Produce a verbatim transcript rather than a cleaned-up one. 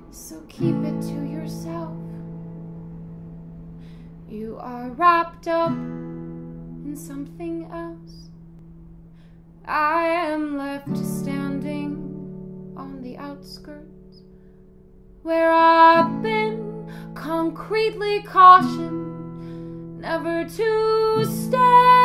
so keep it to yourself. You are wrapped up in something else. I am left standing on the outskirts, where I've been concretely cautioned never to stay.